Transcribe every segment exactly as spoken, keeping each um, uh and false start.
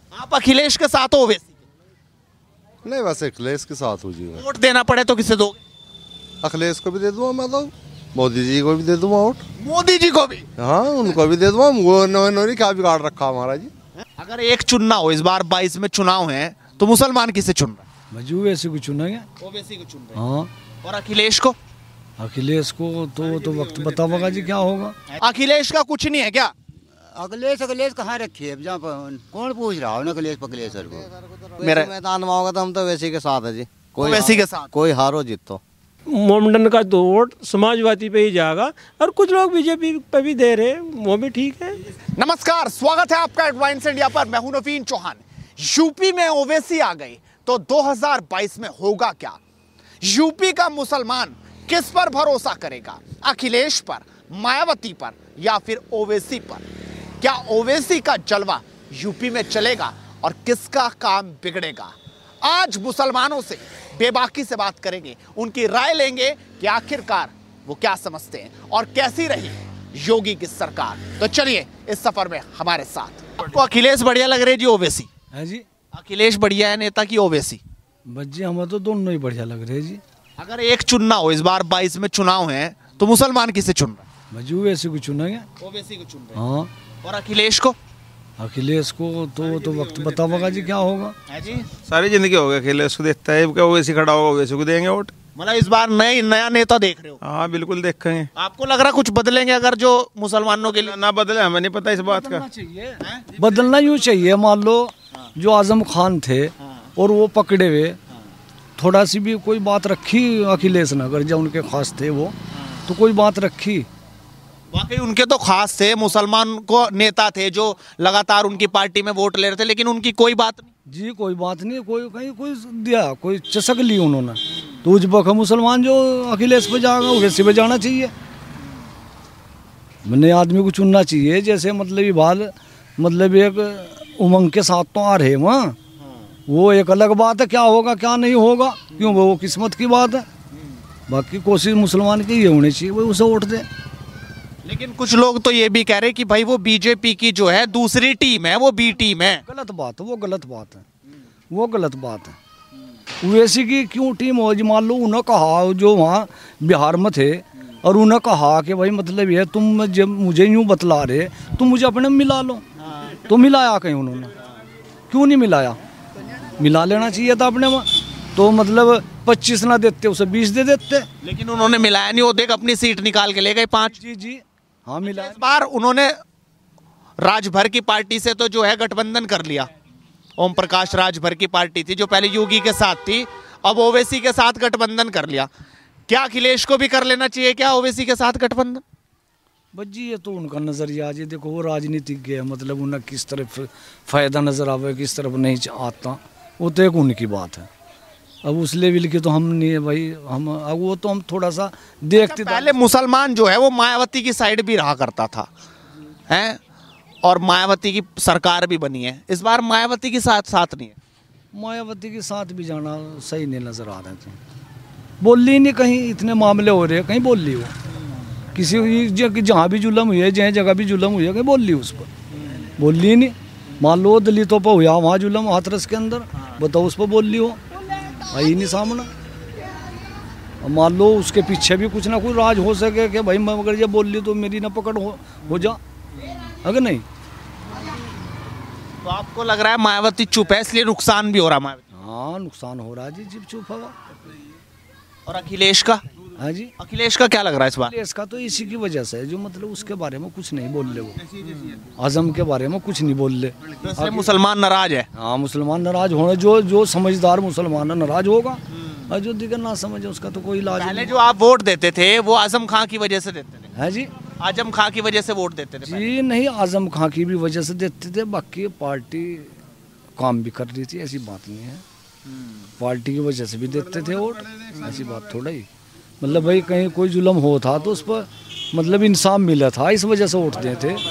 आप अखिलेश के साथ हो ओवैसी के? नहीं, बस अखिलेश के साथ हूँ जी मैं। वोट देना पड़े तो किसे दोगे? अखिलेश को भी दे दूंगा मैं तो, मोदी जी को भी दे दूंगा वोट। मोदी जी को भी? हाँ, उनको भी दे दूंगा। वो इन्होंने क्या बिगाड़ रखा हमारा जी। अगर एक चुनना हो, इस बार बाईस में चुनाव है, तो मुसलमान किसे चुन रहा है? मजू वैसे को चुनेंगे। ओवैसी को चुन रहे हैं। हाँ, और अखिलेश को? अखिलेश को तो तो वक्त बताओगा जी क्या होगा। अखिलेश का कुछ नहीं है क्या? अखिलेश अखिलेश कहाँ रखी है जहाँ पर कौन पूछ रहा है अखिलेश अखिलेश सर को। मेरा मैदान में होगा तो हम तो वैसी के साथ है जी। कोई ओवैसी के साथ? कोई हारो जीतो। मोमडन का तो वोट समाजवादी पे ही जाएगा और कुछ लोग बीजेपी पे भी दे रहे, वो भी ठीक है। नमस्कार, स्वागत है आपका एडवांस इंडिया पर। मैं हूं नवीन चौहान। यूपी में ओवैसी आ गई तो दो हज़ार बाईस में होगा क्या? यूपी का मुसलमान किस पर भरोसा करेगा? अखिलेश पर, मायावती पर या फिर ओवैसी पर? क्या ओवैसी का जलवा यूपी में चलेगा और किसका काम बिगड़ेगा? आज मुसलमानों से बेबाकी से बात करेंगे, उनकी राय लेंगे कि आखिरकार वो क्या समझते हैं और कैसी रही योगी की सरकार। तो चलिए इस सफर में हमारे साथ। आपको अखिलेश बढ़िया लग रहे जी ओवैसी? है जी, अखिलेश बढ़िया है नेता की ओवैसी? बच्चे हमें तो दोनों ही बढ़िया लग रहे जी। अगर एक चुनना हो, इस बार बाईस में चुनाव है, तो मुसलमान किसे चुन रहा है? मजू वैसे को चुनेंगे। ओवैसी को चुन रहे हैं। हाँ, और अखिलेश को? अखिलेश को तो तो वक्त बताओगा जी क्या होगा। है जी, सारी जिंदगी हो गई अखिलेश को देखता है, क्या ओवैसी खड़ा होगा ओवैसी को देंगे वोट। मतलब इस बार नए नया नेता देख रहे हो? हाँ बिल्कुल देखेंगे। आपको लग रहा कुछ बदलेंगे अगर जो मुसलमानों के लिए? ना बदले, हमें नहीं पता इस बात का। चाहिए बदलना यूँ चाहिए। मान लो जो आजम खान थे और वो पकड़े हुए, थोड़ा सी भी कोई बात रखी अखिलेश नगर जो उनके खास थे वो, तो कोई बात रखी? वाकई उनके तो खास थे, मुसलमान को नेता थे जो लगातार उनकी पार्टी में वोट ले रहे थे, लेकिन उनकी कोई बात नहीं जी। कोई बात नहीं, कोई कहीं कोई दिया, कोई चसक ली उन्होंने, तो उस वक्त मुसलमान जो अखिलेश पे जाएगा वैसे पे जाना चाहिए। नए आदमी को चुनना चाहिए। जैसे मतलब ये बाल मतलब एक उमंग के साथ तो आ रहे वहाँ, वो एक अलग बात है। क्या होगा क्या नहीं होगा, क्यों वो किस्मत की बात है। बाकी कोशिश मुसलमान की ये होनी चाहिए, वही उसे वोट दे। लेकिन कुछ लोग तो ये भी कह रहे कि भाई वो बीजेपी की जो है दूसरी टीम है, वो बी टीम है। गलत बात है, वो गलत बात है, वो गलत बात है। वैसी की क्यों टीम हो जी? मान लो उन्हें कहा जो वहाँ बिहार में थे और उन्हें कहा कि भाई मतलब ये तुम जब मुझे यूँ बतला रहे, तुम मुझे अपने में मिला लो। तो मिलाया कहीं उन्होंने? क्यों नहीं मिलाया? मिला लेना चाहिए था अपने में। तो मतलब पच्चीस ना देते उसे बीस दे देते। लेकिन उन्होंने मिलाया नहीं, वो देख अपनी सीट निकाल के ले गए पांच। जी जी हाँ, मिला। इस बार उन्होंने राजभर की पार्टी से तो जो है गठबंधन कर लिया। ओम प्रकाश राजभर की पार्टी थी जो पहले योगी के साथ थी, अब ओवैसी के साथ गठबंधन कर लिया। क्या अखिलेश को भी कर लेना चाहिए क्या ओवैसी के साथ गठबंधन? बज्जी ये तो उनका नजरिया जी। देखो वो राजनीतिज्ञ है, मतलब उन्हें किस तरफ फायदा नजर आवे किस तरफ नहीं आता, वो तो एक उनकी बात है। अब उस लेवल के तो हम नहीं है भाई। हम अब वो तो हम थोड़ा सा देखते। पहले मुसलमान जो है वो मायावती की साइड भी रहा करता था, हैं, और मायावती की सरकार भी बनी है। इस बार मायावती के साथ साथ नहीं है। मायावती के साथ भी जाना सही नहीं नजर आ रहे थे। बोली नहीं, कहीं इतने मामले हो रहे हैं, कहीं बोल ली वो किसी जहाँ भी जुल्म हुई है, जहाँ जगह भी जुल्म हुई है, कहीं बोल ली उस पर? बोली नहीं। मान लो दलितों पर हुआ वहाँ जुल्म हाथरस के अंदर, बताओ उस पर बोल ली हो? आई नहीं सामना। मान लो उसके पीछे भी कुछ ना कुछ राज हो सके कि भाई मैं अगर ये बोल ली तो मेरी ना पकड़ हो, हो जा, अगर नहीं। तो आपको लग रहा है मायावती चुप है इसलिए नुकसान भी हो रहा है मायावती? हाँ, नुकसान हो रहा है जी, जिप चुप होगा। और अखिलेश का? हाँ जी, अखिलेश का क्या लग रहा है इस बार? अखिलेश का तो इसी की वजह से है जो मतलब उसके बारे में कुछ नहीं बोल ले, वो आजम के बारे में कुछ नहीं बोल ले, तो इसलिए मुसलमान नाराज है। हाँ, मुसलमान नाराज होने, जो जो समझदार मुसलमान नाराज होगा और जो दिगर ना समझे उसका तो कोई इलाज पहले नहीं। जो आप वोट देते थे वो आजम खां की वजह से देते थे? है जी, आजम खां की वजह से वोट देते थे पहले? जी नहीं, आजम खां की भी वजह से देते थे। बाकी पार्टी काम भी कर रही थी, ऐसी बात नहीं है। पार्टी की वजह से भी देते थे वोट, ऐसी बात थोड़ा ही। मतलब भाई कहीं कोई जुल्म हो था तो उस पर मतलब इंसाफ मिला था, इस वजह से वोट देते थे।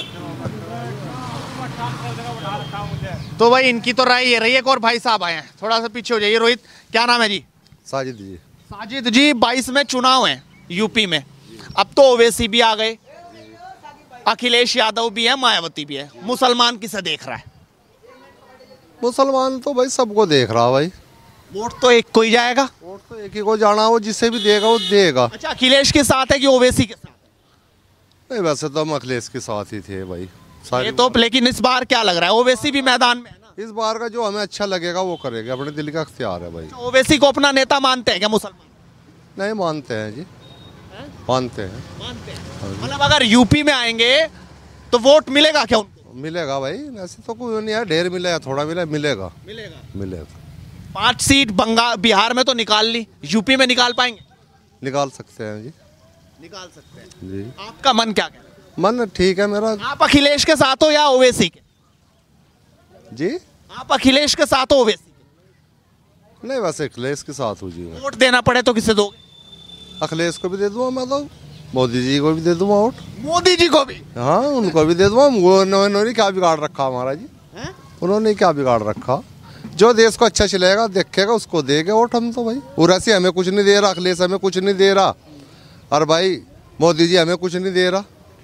तो भाई इनकी तो राय ये रही है। एक और भाई साहब आए हैं, थोड़ा सा पीछे हो जाइए। रोहित, क्या नाम है जी? साजिद जी। साजिद जी, बाईस में चुनाव है यूपी में, अब तो ओवैसी भी आ गए, अखिलेश यादव भी है, मायावती भी है, मुसलमान किसे देख रहा है? मुसलमान तो भाई सबको देख रहा भाई। वोट तो एक को ही जाएगा। वोट तो एक ही को जाना, वो जिसे भी देगा वो देगा। अच्छा, अखिलेश के साथ है कि ओवैसी के साथ? नहीं, वैसे तो हम अखिलेश के साथ ही थे भाई सारे। ये तो लेकिन इस बार क्या लग रहा है, ओवैसी भी मैदान में है ना? इस बार का जो हमें अच्छा लगेगा वो करेंगे, अपने दिल का अख्तियार है भाई। ओवैसी को अपना नेता मानते हैं क्या मुसलमान? नहीं मानते हैं जी, मानते हैं। मानते हैं। मतलब अगर यूपी में आएंगे तो वोट मिलेगा क्या उनको? मिलेगा भाई, ऐसे तो कोई नहीं है, ढेर मिलेगा थोड़ा मिले मिलेगा मिलेगा मिलेगा। पांच सीट बंगाल बिहार में तो निकाल ली, यूपी में निकाल पाएंगे? निकाल सकते हैं जी। निकाल सकते हैं जी। आपका मन क्या कहता है? मन ठीक है मेरा आप अखिलेश के साथ हो या ओवैसी के? जी। आप अखिलेश के साथ हो ओवैसी के? नहीं, वैसे अखिलेश के साथ हूँ जी मैं। वोट देना पड़े तो किसे दोगे? अखिलेश को भी दे दूंगा मैं, तो मोदी जी को भी दे दूंगा वोट। मोदी जी को भी? हाँ, उनको भी दे दूंगा। वो उन्होंने क्या बिगाड़ रखा हमारा जी? हैं? उन्होंने क्या बिगाड़ रखा? जो देश को अच्छा चलेगा देखेगा उसको देगा वोट हम तो भाई। और ऐसे हमें कुछ नहीं दे रहा, अखिलेश हमें कुछ नहीं दे रहा, और भाई मोदी जी हमें कुछ नहीं दे रहा।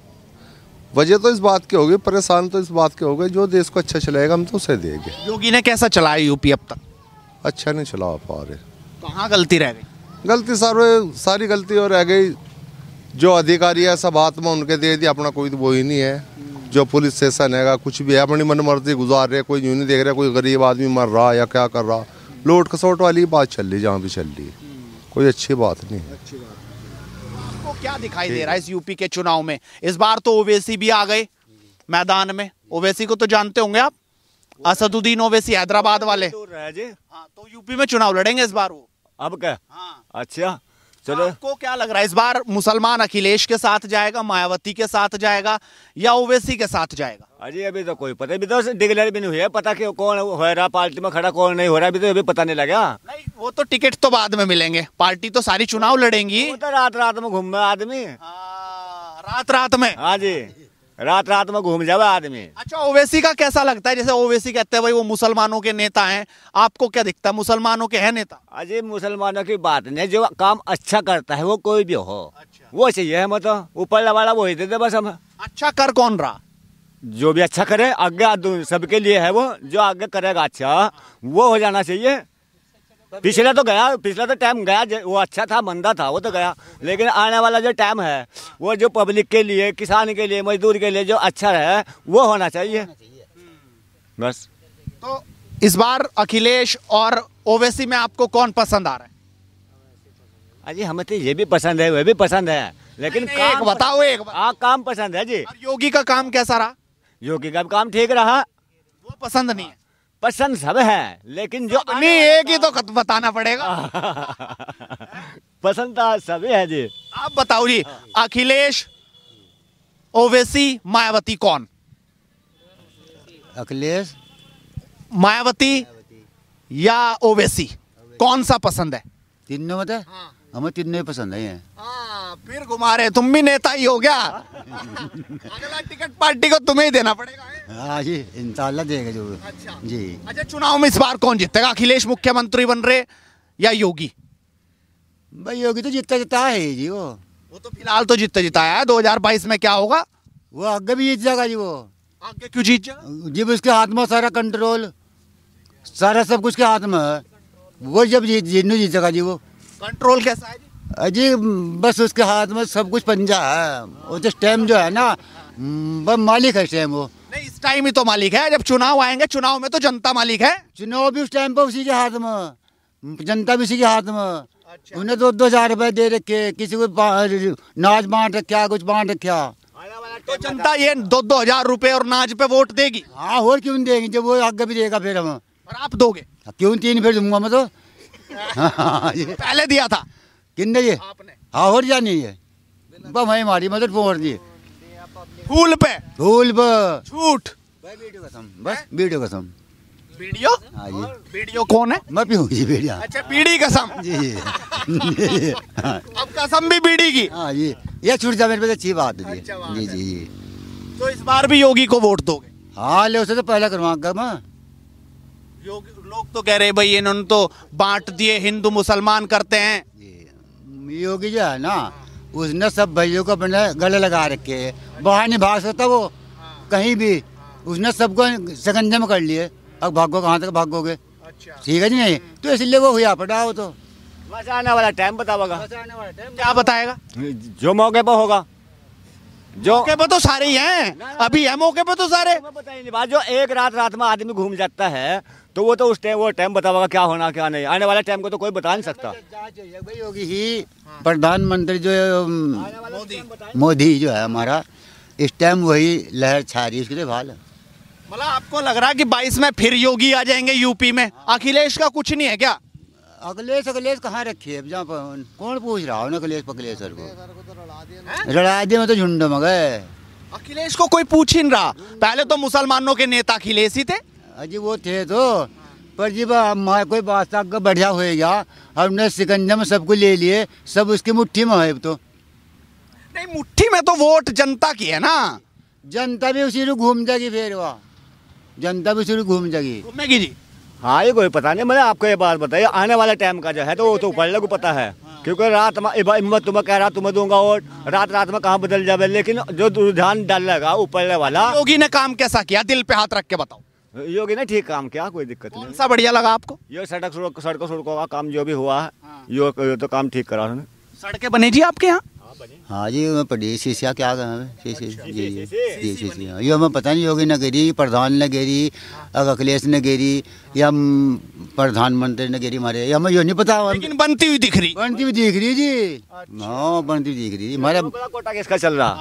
वजह तो इस बात की होगी, परेशान तो इस बात के हो गए, जो देश को अच्छा चलाएगा हम तो उसे देंगे। योगी ने कैसा चलाया यूपी अब तक? अच्छा नहीं चला पा रहे। कहाँ गलती रह गई? गलती सारे सारी गलती और रह गई। जो अधिकारी है सब हाथ में उनके दे दिया, अपना कोई वो ही नहीं है। जो पुलिस स्टेशन है कुछ भी है अपनी मनमर्जी गुजार रहे, कोई यूँ नहीं देख रहा कोई गरीब आदमी मर रहा या क्या कर रहा। लूट खसोट वाली बात चल रही जहाँ भी चल रही है, कोई अच्छी बात नहीं है। आपको क्या दिखाई दे रहा है इस यूपी के चुनाव में? इस बार तो ओवैसी भी आ गए मैदान में। ओवैसी को तो जानते होंगे आप, असदुद्दीन ओवैसी, हैदराबाद वाले। हाँ, तो यूपी में चुनाव लड़ेंगे इस बार वो। अब क्या? हाँ। अच्छा चलो। आपको क्या लग रहा है इस बार मुसलमान अखिलेश के साथ जाएगा, मायावती के साथ जाएगा या ओवैसी के साथ जाएगा? अजी अभी तो कोई पता, अभी तो डिक्लेयर भी नहीं हुई है, पता कि कौन हो रहा पार्टी में खड़ा कौन नहीं हो रहा, अभी तो अभी पता नहीं लगा। नहीं, वो तो टिकट तो बाद में मिलेंगे, पार्टी तो सारी चुनाव लड़ेंगी। वो तो रात रात में घूम आदमी। हाँ, रात रात में। हाँ जी, रात रात में घूम जावे आदमी। अच्छा, ओवैसी का कैसा लगता है? जैसे ओवैसी कहते हैं भाई वो मुसलमानों के नेता हैं, आपको क्या दिखता है, मुसलमानों के हैं नेता? अजी मुसलमानों की बात नहीं, जो काम अच्छा करता है वो कोई भी हो, अच्छा। वो चाहिए हम तो, ऊपर वाला वो ही दे दे बस हम। अच्छा कर कौन रहा? जो भी अच्छा करे आगे सबके लिए है, वो जो आगे करेगा अच्छा वो हो जाना चाहिए। पिछला तो गया, पिछला तो टाइम गया, वो अच्छा था मंदा था वो तो गया, लेकिन आने वाला जो टाइम है वो जो पब्लिक के लिए, किसान के लिए, मजदूर के लिए जो अच्छा है वो होना चाहिए बस। तो इस बार अखिलेश और ओवैसी में आपको कौन पसंद आ रहा है? अजी हमें तो ये भी पसंद है, वो भी पसंद है, लेकिन नहीं, नहीं, काम एक बताओ, एक बताओ। हाँ काम पसंद है जी। और योगी का काम कैसा रहा? योगी का काम ठीक रहा। वो पसंद नहीं है? पसंद सब है, लेकिन जो नहीं, एक ही तो बताना पड़ेगा। पसंद तो सभी है जी। आप बताओ जी, अखिलेश, ओवैसी, मायावती कौन? अखिलेश, मायावती या ओवैसी, कौन सा पसंद है? तीनों मतलब हमें तीनों ही पसंद है। हाँ, फिर घुमा रहे, तुम भी नेता ही हो गया। अगला टिकट पार्टी को तुम्हें ही देना पड़ेगा। हाँ जी, इंशाल्लाह देगा जो। अच्छा जी। अच्छा, चुनाव में इस बार कौन जीतेगा? अखिलेश मुख्यमंत्री बन रहे या योगी? भाई योगी तो जीतता जीता है जी। वो वो तो फिलहाल तो जीतता जिताया है, दो हजार बाईस में क्या होगा? वो आगे भी जीत जाएगा जी। वो आगे क्यों जीत जाएगा? जब उसके हाथ में सारा कंट्रोल, सारा सब कुछ के हाथ में है, वो जब जीत जीतने जीत जाएगा जी। वो कंट्रोल कैसा है जी? अजी बस उसके हाथ में सब कुछ पंजा है। वो तो टाइम जो है ना, बस मालिक है टाइम। वो नहीं, इस टाइम ही तो मालिक है, जब चुनाव आएंगे चुनाव में तो जनता मालिक है। चुनाव भी उस टाइम पर उसी के हाथ में, जनता भी उसी के हाथ में। अच्छा। उन्हें दो दो हजार रुपए दे रखे, किसी को नाच बांट रखा, कुछ बांट रखा, तो जनता ये दो दो हजार रुपए और नाच पे वोट देगी। हाँ, और क्यों देंगे जब वो आगे भी देगा फिर हम। और आप दोगे? क्यों तीन फिर दूंगा मैं तो। हाँ, पहले दिया था किन्ने ये? आपने? हाँ, और जानी है बस वही मारी मदद फोड़ दी फूल पे फूल पर झूठ। वीडियो कसम, बस वीडियो कसम। वीडियो? हाँ जी। वीडियो कौन है? मैं पीऊँ जी वीडियो। अच्छा, बीड़ी कसम। जी। हाँ। अब कसम भी बीड़ी की। हाँ जी, ये छूट जाए मेरे पे तो अच्छी बात है अच्छा बात जी। है। जी जी। तो इस बार भी योगी को वोट दोगे? हाँ, ले उसे तो पहला करवाऊंगा मैं। योगी लोग तो कह रहे भाई इन्होंने तो बांट दिए, हिंदू मुसलमान करते हैं। योगी जो है ना, उसने सब भाइयों को अपने गले लगा रखे, बाहर नहीं भाग सकता वो कहीं भी, उसने सबको शिकंजे में कर लिए। अब भागो कहाँ तक भागोगे? अच्छा, ठीक है जी नहीं, तो इसलिए वो हुआ पड़ा हो तो बस आने वाला टाइम बतावेगा, क्या बताएगा? जो मौके पर होगा। जो मौके पे तो सारे ही हैं, अभी है मौके पे तो सारे। तुम्हें पता ही नहीं बात, जो एक रात रात में आदमी घूम जाता है तो वो तो उस टाइम वो टाइम बतावेगा क्या होना क्या नहीं। आने वाले टाइम को तो कोई बता नहीं सकता। भाई होगी ही प्रधानमंत्री जो मोदी मोदी जो है हमारा, इस टाइम वही लहर छा रही है, उसके भाल है। मतलब आपको लग रहा है कि बाईस में फिर योगी आ जाएंगे यूपी में? अखिलेश का कुछ नहीं है क्या? अखिलेश अखिलेश कहाँ रखी है जहाँ पर? कौन पूछ रहा है अखिलेश पखिलेश सर को? लड़ा दिए में तो झुंड में गए। अखिलेश को कोई पूछ ही नहीं रहा। पहले तो मुसलमानों के नेता अखिलेश ही थे। अजी वो थे तो, पर जी हमारा कोई बात का बढ़िया हो गया, हमने सिकंजा में सबको ले लिए, सब उसकी मुट्ठी में है। तो नहीं, मुट्ठी में तो वोट जनता की है ना। जनता भी उसी को घूम जाएगी, फिर वहाँ जनता भी उसी को घूम जाएगी। घूमेगी जी। हाँ ये कोई पता नहीं, मैंने आपको ये बात बताई, आने वाला टाइम का जो है तो वो तो ऊपर को पता है। क्योंकि रात में मैं तुम्हें कह रहा तुम्हें दूंगा वोट, रात रात में कहाँ बदल जाए, लेकिन जो रुझान डालेगा ऊपर वाला। योगी ने काम कैसा किया, दिल पे हाथ रख के बताओ। योगी ने ठीक काम किया, कोई दिक्कत नहीं। कौन सा बढ़िया लगा आपको? ये सड़क सड़कों सड़कों का काम जो भी हुआ है, यो, यो तो काम ठीक करा उन्होंने। सड़कें बनी जी आपके यहाँ? हाँ जी, मैं पढ़ी शीशिया क्या जी जी जी जी शीशिया, ये हमें पता नहीं योगी ने गिरी, प्रधान ने गिरी, अखिलेश ने गिरी, या प्रधानमंत्री ने गिरी हमारे, हमें यो नहीं पता। लेकिन बनती हुई दिख रही। बनती हुई दिख रही जी। हाँ बनती हुई दिख रही जी। हमारे कोटा किसका चल रहा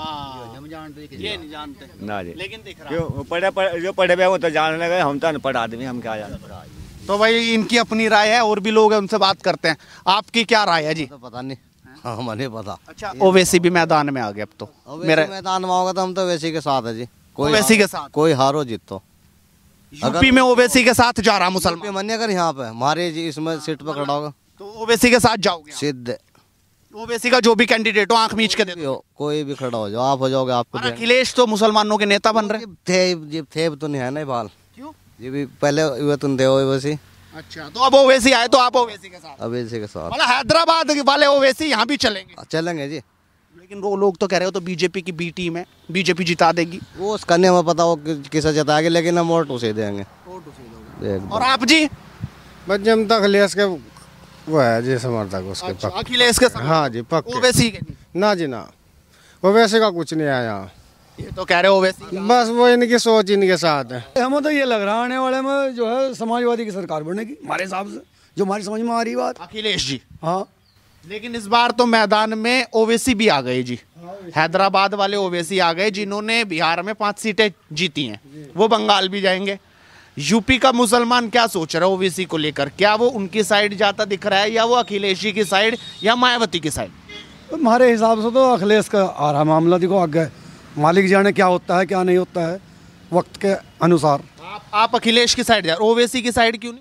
ये नहीं जानते ना जी, लेकिन दिख रहा। क्यों पढ़े पढ़े जो पढ़े हुए वो तो जानने गए, हम तो अनपढ़ आदमी, हम क्या जाने। तो भाई इनकी अपनी राय है, और भी लोग हैं उनसे बात करते हैं। आपकी क्या राय है जी? तो पता नहीं, हाँ हमें पता। अच्छा, ओवैसी भी मैदान में आ गया अब तो। मेरे मैदान में होगा तो हम तो ओवैसी के साथ है जी। कोई ओवैसी के साथ, कोई हारो जीतो। यूपी में ओवैसी के साथ जा रहा मुसलमान। मानिए अगर यहाँ पे हमारे जी इसमें सीट पर खड़ा होगा तो ओवैसी के साथ जाओगे? सिद्ध ओवैसी का जो भी कैंडिडेट हो आंख मीच के दे दो। कोई भी खड़ा हो जाओ, आप हो जाओगे, आपको और अखिलेश तो मुसलमानों के नेता बन रहे थे जी, थे तो नहीं है ना बाल। क्यों जी भी पहले हुए तुम थे ओवैसी। अच्छा, तो अब ओवैसी आए तो आप ओवैसी के साथ? ओवैसी के साथ मतलब हैदराबाद वाले ओवैसी यहाँ भी चलेंगे? चलेंगे जी। लेकिन वो लोग तो कह रहे हो तो बीजेपी की बी टीम है, बीजेपी जिता देगी। वो उसका नहीं हमें पता वो किसे जिताएंगे, लेकिन हम वोट उसे देंगे। और आप जी? बस जनता अखिलेश के वो है जी समर्थक उसके। अच्छा, अखिलेश के साथ? हाँ जी पक्के। ओवैसी के नहीं? ना जी ना, ओवैसी का कुछ नहीं आया। ये तो कह रहे हो ओवैसी। बस वो इनकी सोच इनके साथ है। हमें तो ये लग रहा है आने वाले में जो है समाजवादी की सरकार बनेगी हमारे हिसाब से, जो हमारी समझ में आ रही बात। अखिलेश जी? हाँ, लेकिन इस बार तो मैदान में ओवैसी भी आ गए जी। हैदराबाद वाले ओवैसी आ गए जिन्होंने बिहार में पांच सीटें जीती हैं, वो बंगाल भी जाएंगे। यूपी का मुसलमान क्या सोच रहा है ओवैसी को लेकर? क्या वो उनकी साइड जाता दिख रहा है, या वो अखिलेश जी की साइड, या मायावती की साइड? तो हमारे हिसाब से तो अखिलेश का आ रहा मामला। देखो आगे मालिक जाने क्या होता है क्या नहीं होता है वक्त के अनुसार। आप, आप अखिलेश की साइड जा, ओवैसी की साइड क्यों नहीं?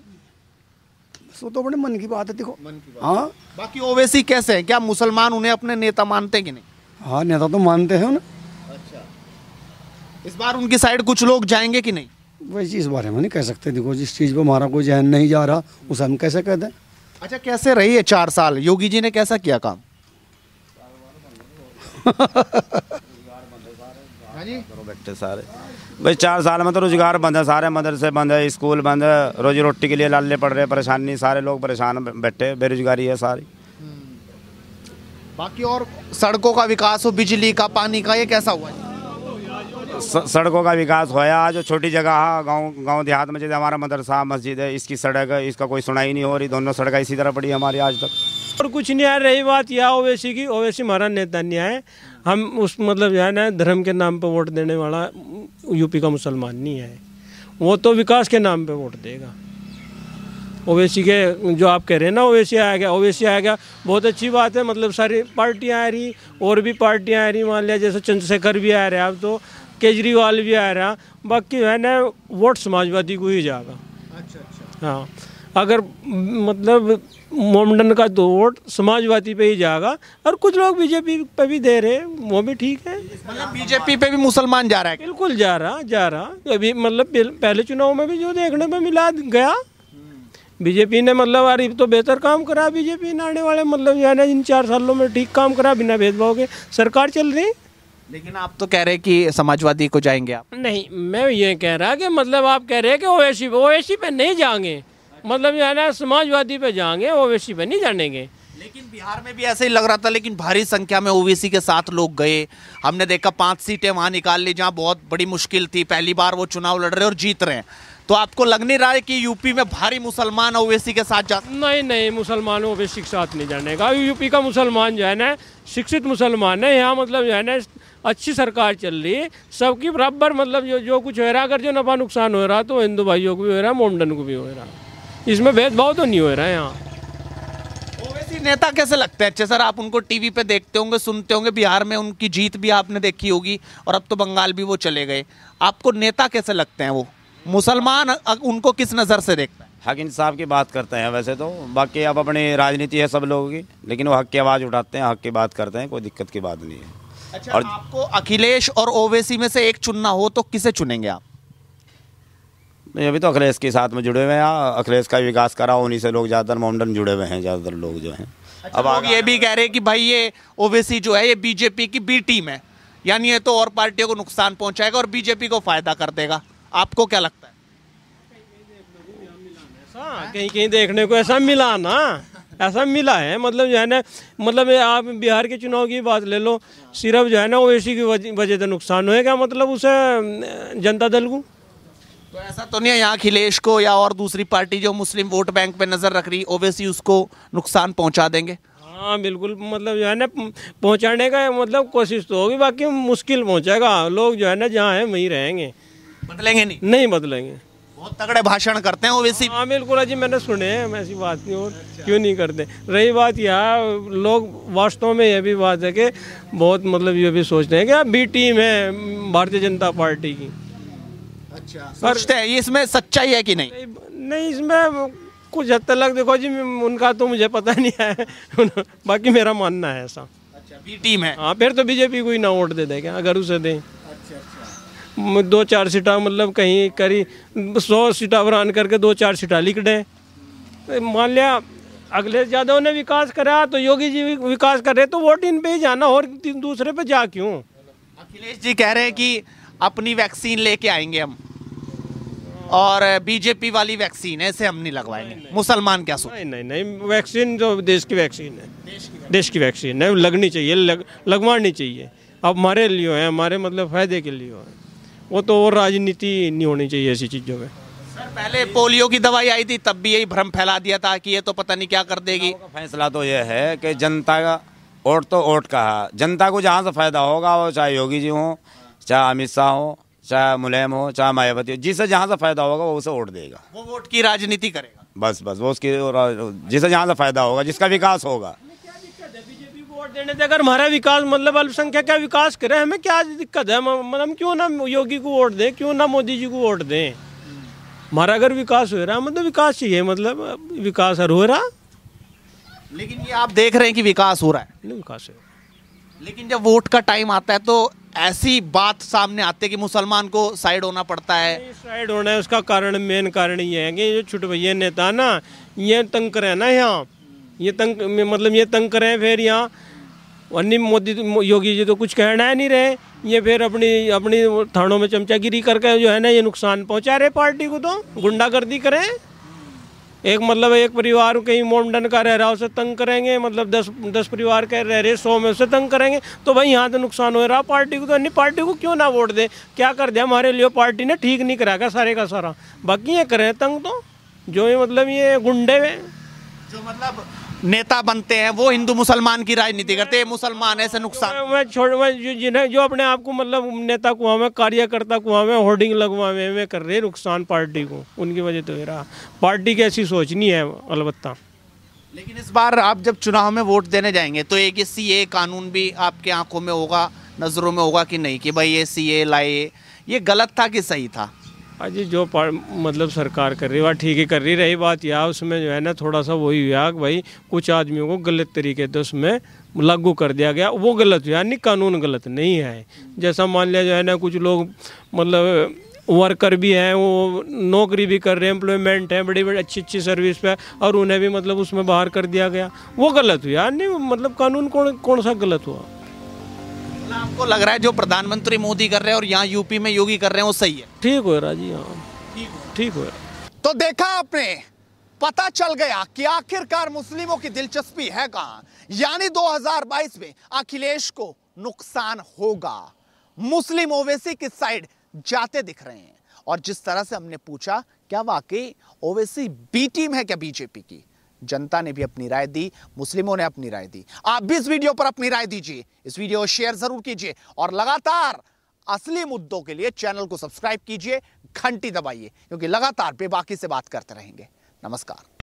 वो तो बड़े मन की बात है। देखो हाँ, बाकी ओवैसी कैसे है, क्या मुसलमान उन्हें अपने नेता मानते कि नहीं? हाँ नेता तो मानते हैं ना। अच्छा, इस बार उनकी साइड कुछ लोग जाएंगे कि नहीं? वैसे इस बारे में नहीं कह सकते। देखो जिस चीज़ पर हमारा कोई जहन नहीं जा रहा उसे हम कैसे कह दें। अच्छा, कैसे रही है चार साल? योगी जी ने कैसा किया काम? बैठे सारे भाई, चार साल में तो रोजगार बंद है, सारे मदरसे बंद है, स्कूल बंद है, रोजी रोटी के लिए लाले पड़ रहे, परेशानी, सारे लोग परेशान बैठे, बेरोजगारी है सारी। बाकी और सड़कों का विकास हो, बिजली का, पानी का, ये कैसा हुआ है? सड़कों का विकास होया, जो छोटी जगह है गांव गांव देहात में, जैसे हमारा मदरसा मस्जिद है, इसकी सड़क है, इसका कोई सुनाई नहीं हो रही। दोनों सड़कें इसी तरह पड़ी हमारी आज तक। और कुछ नहीं है। रही बात यह ओवैसी की, ओवैसी हमारा नेता नहीं है। हम उस मतलब जो है ना धर्म के नाम पे वोट देने वाला यूपी का मुसलमान नहीं है। वो तो विकास के नाम पे वोट देगा। ओवैसी के जो आप कह रहे हैं ना ओवैसी आ गया, ओवैसी आ गया, बहुत अच्छी बात है। मतलब सारी पार्टियाँ आ रही, और भी पार्टियाँ आ रही, मान लिया जैसे चंद्रशेखर भी आ रहा है, अब तो केजरीवाल भी आ रहा। बाकी जो है ना वोट समाजवादी को ही जाएगा। अच्छा अच्छा, हाँ, अगर मतलब मोमडन का तो वोट समाजवादी पे ही जाएगा। और कुछ लोग बीजेपी पे भी दे रहे, वो भी ठीक है। मतलब बीजेपी पे भी मुसलमान जा रहा है? बिल्कुल जा रहा जा रहा अभी मतलब पहले चुनाव में भी जो देखने में मिला गया, बीजेपी ने मतलब यार तो बेहतर काम करा। बीजेपी ने आने वाले मतलब जो है ना इन चार सालों में ठीक काम करा, बिना भेदभाव के सरकार चल रही। लेकिन आप तो कह रहे हैं कि समाजवादी को जाएंगे आप। नहीं, मैं ये कह रहा कि मतलब आप कह रहे हैं कि ओवैसी पे ओवैसी पे नहीं जाएंगे, मतलब जो है ना समाजवादी पे जाएंगे, ओवैसी पे नहीं जानेंगे। लेकिन बिहार में भी ऐसे ही लग रहा था, लेकिन भारी संख्या में ओबीसी के साथ लोग गए। हमने देखा पांच सीटें वहां निकाल ली जहां बहुत बड़ी मुश्किल थी, पहली बार वो चुनाव लड़ रहे और जीत रहे हैं। तो आपको लग नहीं रहा है कि यूपी में भारी मुसलमान ओबीसी के साथ जा? नहीं नहीं, मुसलमान ओबीसी के साथ नहीं जाने का। यूपी का मुसलमान जो है ना शिक्षित मुसलमान है, यहाँ मतलब जो है ना अच्छी सरकार चल रही है, सबकी बराबर मतलब जो जो कुछ हो रहा, अगर जो नफा नुकसान हो रहा तो हिंदू भाइयों को भी हो रहा, मोमडन को भी हो रहा, इसमें भेदभाव तो नहीं हो रहा है यहाँ। ओवैसी नेता कैसे लगते हैं? अच्छा सर, आप उनको टीवी पे देखते होंगे, सुनते होंगे, बिहार में उनकी जीत भी आपने देखी होगी और अब तो बंगाल भी वो चले गए। आपको नेता कैसे लगते हैं? वो मुसलमान उनको किस नज़र से देखता है? हक इंसाफ की बात करते हैं वैसे तो, बाकी अब अपनी राजनीति है सब लोगों की, लेकिन वो हक की आवाज़ उठाते हैं, हक की बात करते हैं, कोई दिक्कत की बात नहीं है। अच्छा, और आपको अखिलेश और ओवैसी में से एक चुनना हो तो किसे चुनेंगे आप? नहीं, अभी तो अखिलेश के साथ में जुड़े हुए हैं, अखिलेश का विकास करा, उन्हीं से लोग ज़्यादातर मोमडन जुड़े हुए हैं, ज़्यादातर लोग जो हैं। अच्छा, अब लोग ये भी कह रहे हैं कि भाई ये ओवैसी जो है ये बीजेपी की बी टीम है, यानी ये तो और पार्टियों को नुकसान पहुंचाएगा और बीजेपी को फायदा कर देगा। आपको क्या लगता है? कहीं कहीं देखने को ऐसा मिला ना, ऐसा मिला है, मतलब जो है ना, मतलब आप बिहार के चुनाव की बात ले लो, सिर्फ जो है ना ओवैसी की वजह से नुकसान होएगा, मतलब उसे जनता दल को। तो ऐसा तो नहीं है यहाँ अखिलेश को या और दूसरी पार्टी जो मुस्लिम वोट बैंक पे नजर रख रही, ओवैसी उसको नुकसान पहुंचा देंगे? हाँ बिल्कुल, मतलब जो है ना पहुंचाने का मतलब कोशिश तो होगी, बाकी मुश्किल पहुंचेगा। लोग जो है ना जहाँ है वहीं रहेंगे, बदलेंगे नहीं? नहीं बदलेंगे। बहुत तगड़े भाषण करते हैं ओवैसी। हाँ बिल्कुल जी, मैंने सुने हैं, ऐसी बात नहीं, और क्यों नहीं करते। रही बात यहाँ लोग वास्तव में यह भी बात है कि बहुत मतलब ये भी सोचते हैं कि अब बी टीम है भारतीय जनता पार्टी की। अच्छा, सोचते हैं, ये इसमें सच्चाई है कि नहीं? नहीं, नहीं इसमें कुछ हद तक देखो जी, उनका तो मुझे पता नहीं है बाकी मेरा मानना है ऐसा। अच्छा, बी टीम है। हाँ, फिर तो बीजेपी को ही ना वोट दे देगा अगर उसे दें। दो चार सीटा मतलब कहीं करी सौ सीटा बरान करके दो चार सीटा लिख दें। मान लिया अखिलेश यादव ने विकास करा तो योगी जी विकास कर रहे तो वोट इन पे ही जाना, और दूसरे पे जा क्यों? अखिलेश जी कह रहे हैं कि अपनी वैक्सीन लेके आएंगे हम, और बीजेपी वाली वैक्सीन है इसे हम नहीं लगवाएंगे। मुसलमान क्या सोचते? नहीं नहीं नहीं, वैक्सीन जो देश की वैक्सीन है, देश की वैक्सीन है, लगनी चाहिए, लग, लगवानी चाहिए। अब हमारे लिए है, हमारे मतलब फायदे के लिए है, वो तो और राजनीति नहीं होनी चाहिए ऐसी चीज़ों में। सर, पहले पोलियो की दवाई आई थी तब भी यही भ्रम फैला दिया था कि ये तो पता नहीं क्या कर देगी। फैसला तो ये है कि जनता का वोट तो वोट का है, जनता को जहाँ से फायदा होगा, वो चाहे योगी जी हो, चाहे अमित शाह हो, चाहे मुलायम हो, चाहे मायावती हो, जिसे जहाँ से फायदा होगा वो उसे वोट देगा, वो वोट की राजनीति करेगा। बस बस वो उसकी जिसे जहाँ से फायदा होगा, जिसका विकास होगा। वोट देने से अगर हमारा विकास मतलब अल्पसंख्यक का विकास करे, हमें क्या दिक्कत है? मतलब क्यों ना योगी को वोट दें, क्यों ना मोदी जी को वोट दें? हमारा अगर विकास हो रहा है मतलब विकास चाहिए, मतलब विकास हो रहा। लेकिन ये आप देख रहे हैं कि विकास हो रहा है, नहीं विकास है, लेकिन जब वोट का टाइम आता है तो ऐसी बात सामने आती है कि मुसलमान को साइड होना पड़ता है। साइड होना है, उसका कारण मेन कारण ये है कि जो छुट भैया नेता ना ये तंग करे ना, यहाँ ये तंग मतलब ये तंग करें, फिर यहाँ अन्य मोदी योगी जी तो कुछ कहना है नहीं रहे, ये फिर अपनी अपनी थानों में चमचागिरी करके जो है ना ये नुकसान पहुंचा रहे पार्टी को, तो गुंडागर्दी करें। एक मतलब एक परिवार कहीं मोमडन का रह रहा उसे तंग करेंगे, मतलब दस दस परिवार के रह रहे सौ में उसे तंग करेंगे, तो भाई यहाँ तो नुकसान हो रहा पार्टी को, तो अन्य पार्टी को क्यों ना वोट दे? क्या कर दिया हमारे लिए पार्टी ने? ठीक नहीं कराएगा सारे का सारा, बाकी ये करें तंग, तो जो ये मतलब ये गुंडे जो मतलब नेता बनते हैं वो हिंदू मुसलमान की राजनीति करते हैं, मुसलमान ऐसे नुकसान। मैं छोड़ मैं जो जिन्हें जो अपने आप को मतलब नेता कुआ में, कार्यकर्ता कुआ में, होर्डिंग लगवावे में कर रहे नुकसान पार्टी को, उनकी वजह तो ये रहा। पार्टी की ऐसी सोचनी है अलबत्ता। लेकिन इस बार आप जब चुनाव में वोट देने जाएंगे तो एक ये सी ए कानून भी आपके आंखों में होगा, नज़रों में होगा कि नहीं, कि भाई ये सी ए लाए, ये गलत था कि सही था? अजी जो मतलब सरकार कर रही है ठीक ही कर रही। रही बात या उसमें जो है ना थोड़ा सा वही हुआ कि भाई कुछ आदमियों को गलत तरीके से उसमें लागू कर दिया गया, वो गलत हुआ, नहीं कानून गलत नहीं है। जैसा मान लिया जो है ना कुछ लोग मतलब वर्कर भी हैं, वो नौकरी भी कर रहे हैं, एम्प्लॉयमेंट है, बड़ी बड़ी अच्छी अच्छी सर्विस पे, और उन्हें भी मतलब उसमें बाहर कर दिया गया, वो गलत हुआ। नहीं मतलब कानून कौन कौन सा गलत हुआ? आपको लग रहा है जो प्रधानमंत्री मोदी कर रहे हैं और यहाँ यूपी में योगी कर रहे हैं वो सही है? ठीक हो रहा जी, हाँ ठीक हो रहा। तो देखा आपने, पता चल गया कि आखिरकार मुस्लिमों की दिलचस्पी है कहां। यानी दो हज़ार बाईस में अखिलेश को नुकसान होगा। मुस्लिम ओवैसी किस साइड जाते दिख रहे हैं। और जिस तरह से हमने पूछा, क्या वाकई ओवैसी बी टीम है क्या बीजेपी की? जनता ने भी अपनी राय दी, मुस्लिमों ने अपनी राय दी। आप भी इस वीडियो पर अपनी राय दीजिए, इस वीडियो को शेयर जरूर कीजिए और लगातार असली मुद्दों के लिए चैनल को सब्सक्राइब कीजिए, घंटी दबाइए, क्योंकि लगातार बेबाकी से बात करते रहेंगे। नमस्कार।